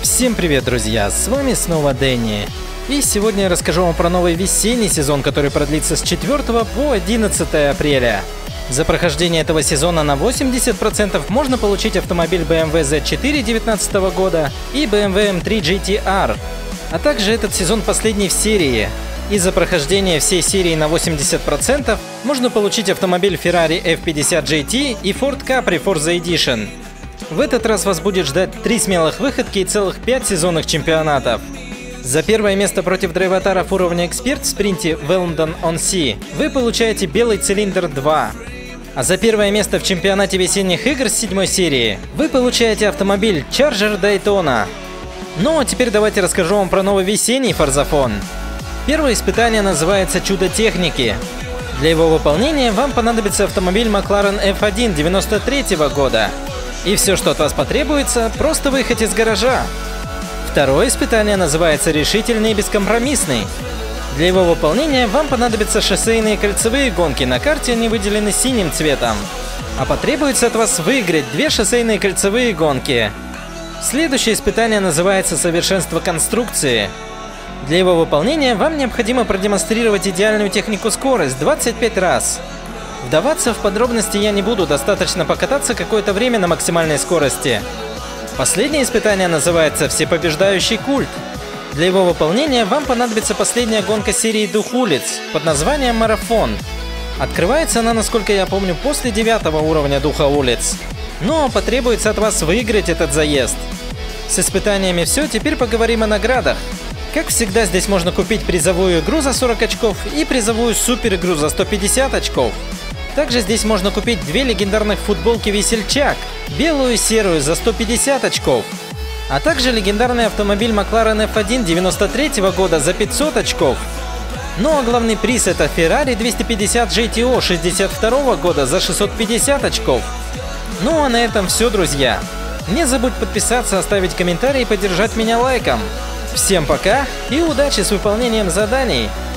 Всем привет, друзья! С вами снова Дэнни. И сегодня я расскажу вам про новый весенний сезон, который продлится с 4 по 11 апреля. За прохождение этого сезона на 80% можно получить автомобиль BMW Z4 2019 года и BMW M3 GT-R. А также этот сезон последний в серии. И за прохождение всей серии на 80% можно получить автомобиль Ferrari F50 GT и Ford Capri Forza Edition. В этот раз вас будет ждать 3 смелых выходки и целых 5 сезонных чемпионатов. За первое место против драйватаров уровня Эксперт в спринте Weldon-on-Sea вы получаете белый цилиндр 2. А за первое место в чемпионате весенних игр с 7 серии вы получаете автомобиль Charger Daytona. Ну а теперь давайте расскажу вам про новый весенний форзафон. Первое испытание называется «Чудо техники». Для его выполнения вам понадобится автомобиль McLaren F1 93 года. И все, что от вас потребуется, просто выехать из гаража. Второе испытание называется «Решительный и бескомпромиссный». Для его выполнения вам понадобятся шоссейные кольцевые гонки, на карте они выделены синим цветом. А потребуется от вас выиграть 2 шоссейные кольцевые гонки. Следующее испытание называется «Совершенство конструкции». Для его выполнения вам необходимо продемонстрировать идеальную технику скорость 25 раз. Вдаваться в подробности я не буду, достаточно покататься какое-то время на максимальной скорости. Последнее испытание называется «Всепобеждающий культ». Для его выполнения вам понадобится последняя гонка серии «Дух улиц» под названием «Марафон». Открывается она, насколько я помню, после 9 уровня «Духа улиц». Но потребуется от вас выиграть этот заезд. С испытаниями все, теперь поговорим о наградах. Как всегда, здесь можно купить призовую игру за 40 очков и призовую супер игру за 150 очков. Также здесь можно купить 2 легендарных футболки «Весельчак», белую и серую за 150 очков. А также легендарный автомобиль McLaren F1 93 года за 500 очков. Ну а главный приз это Ferrari 250 GTO 62 года за 650 очков. Ну а на этом все, друзья. Не забудь подписаться, оставить комментарий и поддержать меня лайком. Всем пока и удачи с выполнением заданий!